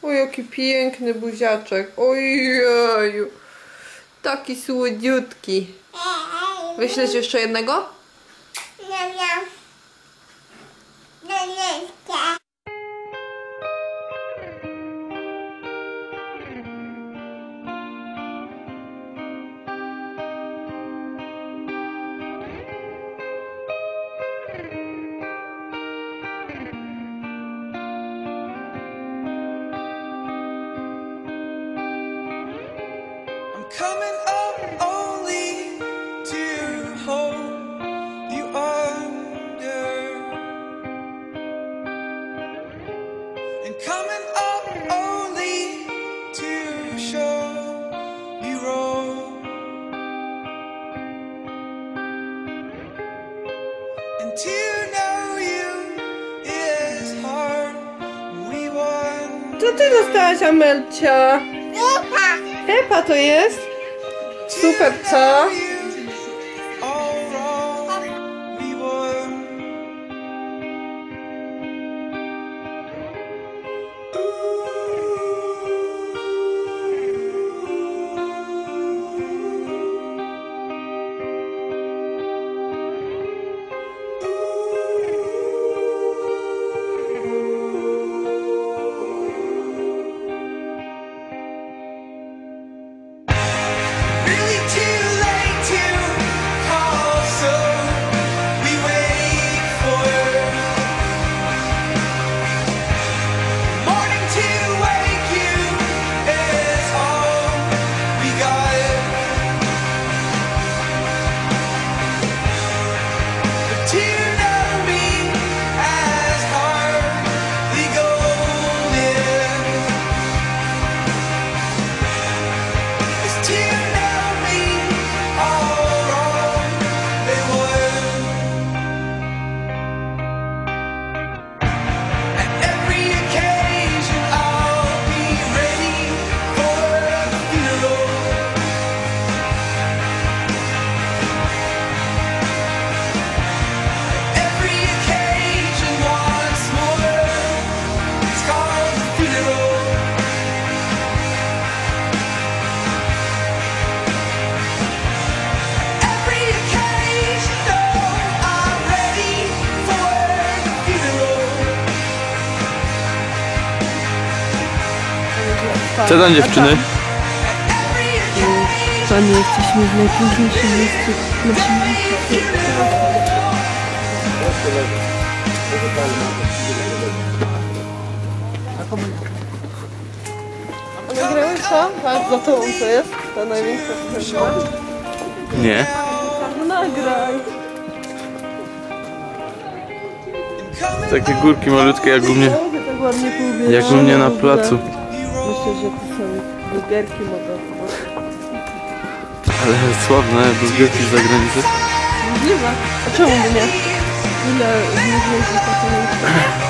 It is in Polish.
O, jaki piękny buziaczek. Ojeju. Taki słodziutki. Wyślesz jeszcze jednego? Coming up only to hold you under, and coming up only to show you wrong, and to know you is hard. We want. Co ty dostałaś, Amelcia? Pepa to jest? Super, co? Co tam, dziewczyny? Panie, jesteśmy w najpiękniejszym miejscu na świecie. Nagrałeś to? Patrz za tobą, co jest? Ta największa potrzeba. Nie. No nagraj. Takie górki malutkie jak u mnie. Tak ładnie półbiegł. Jak u mnie na placu. Myślę, że to są burgerki modowe. Ale sławne burgerki z zagranicy. Nie ma. A czemu by nie? Ile z nich jest